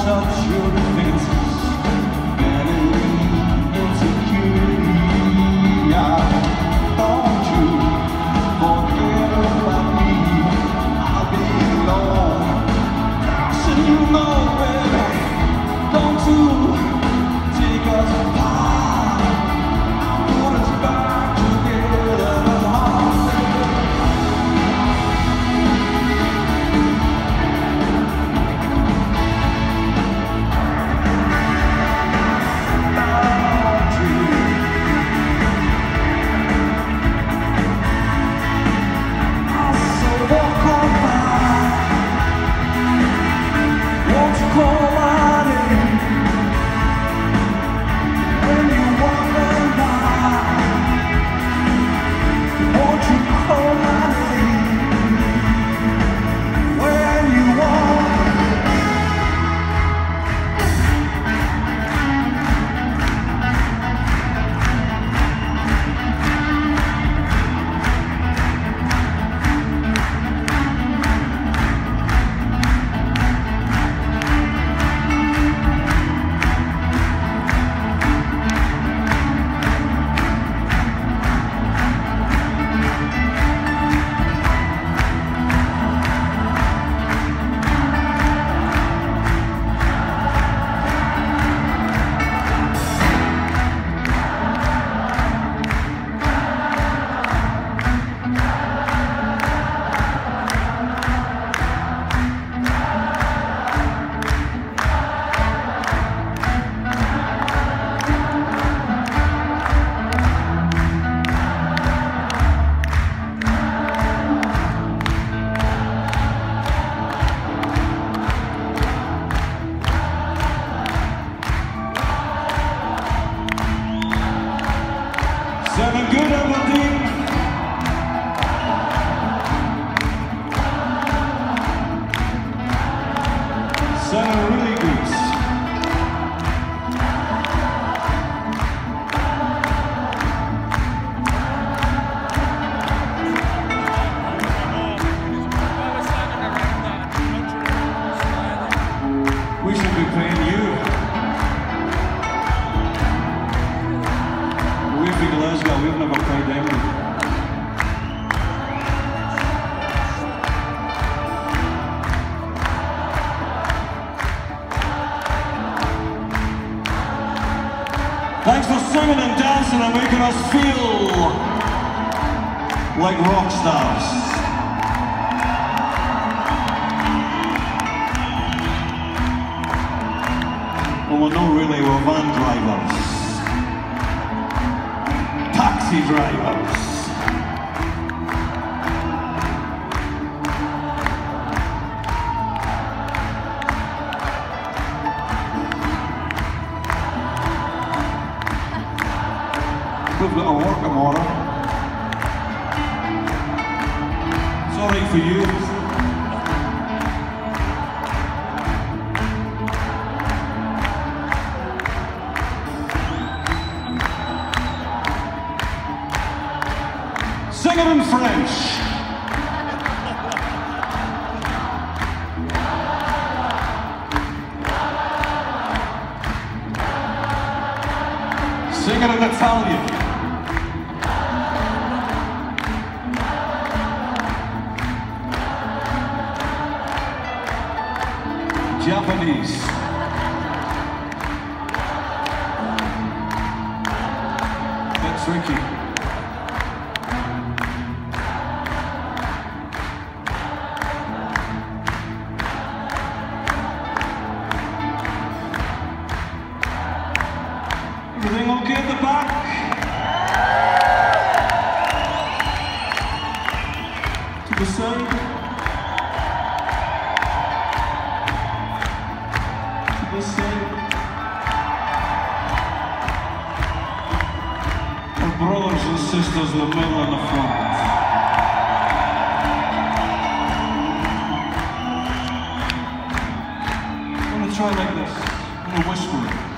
touch your defenses, vanity, insecurity. Don't you forget about me, I'll be alone. So you know, baby, don't you take us apart, put us back together. Sounding good, Aberdeen? Sounding really good. We should be playing you. We've been Glasgow, we've never played them. Thanks for singing and dancing and making us feel like rock stars. Well, we're not really, we're van drivers. Taxi drivers. We've got a work tomorrow. Sorry for you. Sing it in French. Sing it in Italian. Japanese. That's tricky. Everything okay at the back? To the side? To the side? Our brothers and sisters in the middle and the front. I'm gonna try like this. I'm gonna whisper it.